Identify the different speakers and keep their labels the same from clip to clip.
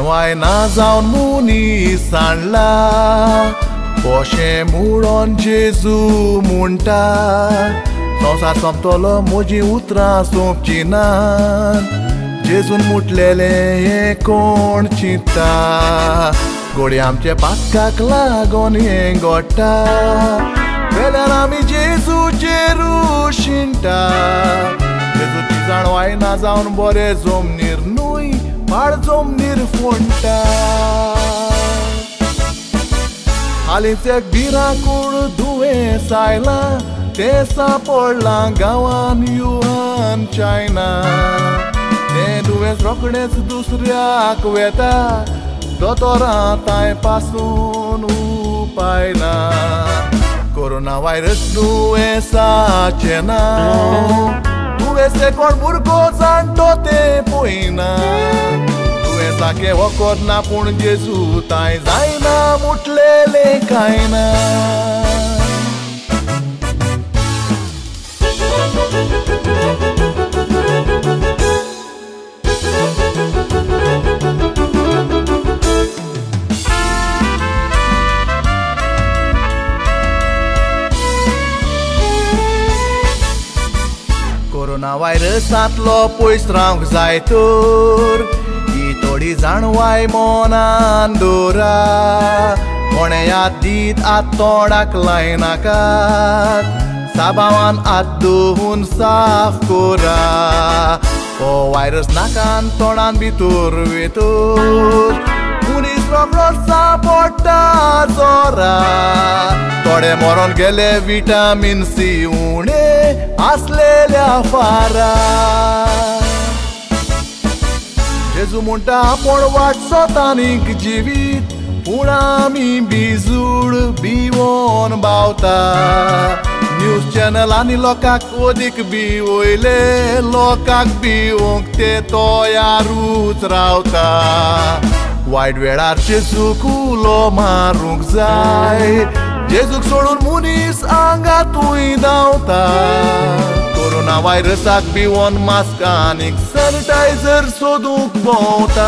Speaker 1: जाणवाय ना जावन मुनीस सांडला पोशें मुडोन जेजू म्हणटा संवसार सोंपतलो म्हजी उतरां सोंपची नात जेजून मुटलेले हे कोण चिंत्ता घोडे आमचे पातकाक लागोन हें घडटा वेल्यार आमी जेजूचेर शिंटा जेजूची जाणवाय ना जावन बरे जमनीर न्हूय पाड जमनीर फोंडटा हालींच एक भिरांकूळ दुयेंस आयलां तें सांपडलां गांवान युहान चायना तें दुयेंस रोखडेंच दुसऱ्याक वेता दोतोरां ताय पासून उपाय ना कोरोना व्हायरस दुयेंसाचें नांव दुयेंस कोण भुरगो जाणटो तें पळयना दुयेंसाके वखद ना पूण जेजू ताय जायना मुटलेले कांय ना कोरोना व्हायरसांतलो पयस रावंक जाय तर ही थोडी जाणवाय मनान दवरा कोणे याद दीत आत तोंडाक लायनाकात साबावान आत धुवून साफ कोरा हो व्हायरस नाकान तोंडान भितर वेतोर मनीस रोखडो सांपडटा जोरा थोडे मरोन गेले विटामीन सी उणे आसलेल्या फारा जेजू म्हणटा आपूण वाटचो तानीक जिवीत पूण आमी बिजूड भिवोन बावता न्यूज चॅनलांनी लोकांक ओदीक भिवयले लोकांक भिवूंक ते तोयारूच रावता वायट वेळार जेजूक उलो मारूंक जाय जेजूक सोडून मनीस आंगातूय धांवता कोरोना व्हायरसाक भिवोन मास्क आनीक सॅनिटायझर सोदूंक भोंवता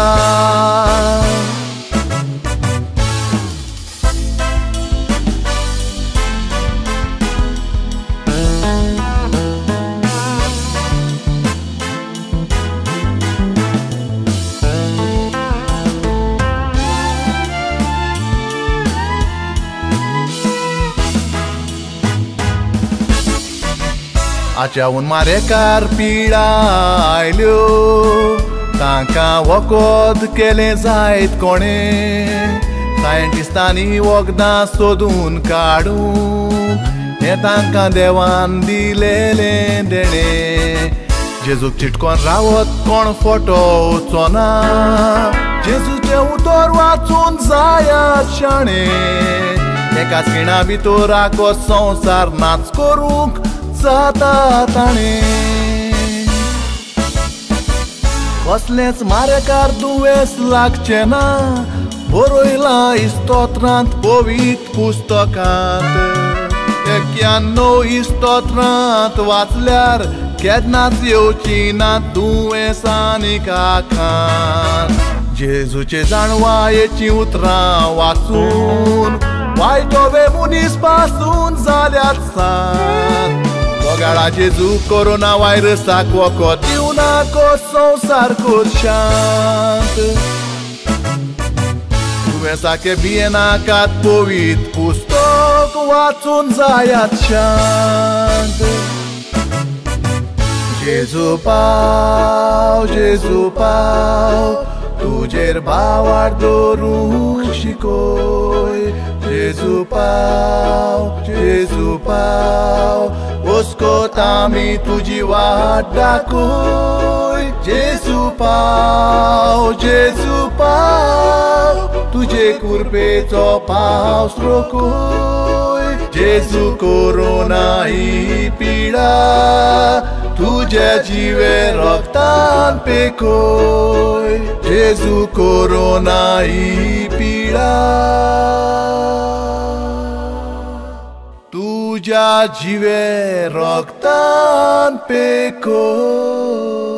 Speaker 1: आच्यावून मारेकार पिडा आयल्यो तांकां वखद केलें जायत कोणें सायंटिस्टांनी वखदां सोदून काडूंक हें तांकां देवान दिलेलें देणें जेजूक चिटकोन रावत कोण फोटो वचोना जेजूचें उतर वाचून जायात शाणें एकाच खिणा भितर आखो संवसार नाच करूंक जाता ताणें कसलेंच मारेकार दुयेंस लागचें ना बरयलां इस्तोत्रांत पवित्र पुस्तकांत 91 इस्तोत्रांत वाचल्यार केन्नाच येवची ना दुयेंस आनीक आखान जेजूचे जाणवायेचीं उतरां वाचून वायटोवे मनीस पासून जाल्यात सांत वगाडा जेजू कोरोना व्हायरसाक वखद दिवनाको संवसारकोच शांत दुयेंसाके भियेनाकात पवित्र पुस्तक वाचून जायात शांत जेजू पाव तुजेर भावार दवरूंक शिकोय जेजू पाव वस्कोत आमी तुजी वाट दाखोय जेजू पाव तुजे कुरपेचो पावस रोखोय जेजू कोरोना ही पिडा तुझे जिवे रक्तान पेकोय जेजू कोरोना ही पिडा तुझ्या जिवे रक्तान पेकोय